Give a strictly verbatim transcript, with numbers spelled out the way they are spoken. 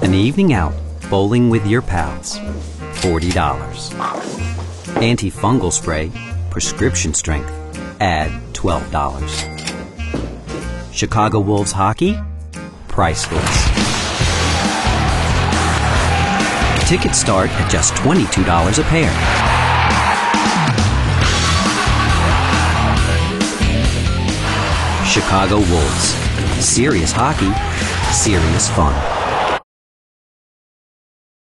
An evening out bowling with your pals, forty dollars. Antifungal spray, prescription strength, add twelve dollars. Chicago Wolves hockey, priceless. Tickets start at just twenty-two dollars a pair. Chicago Wolves. Serious hockey, serious fun.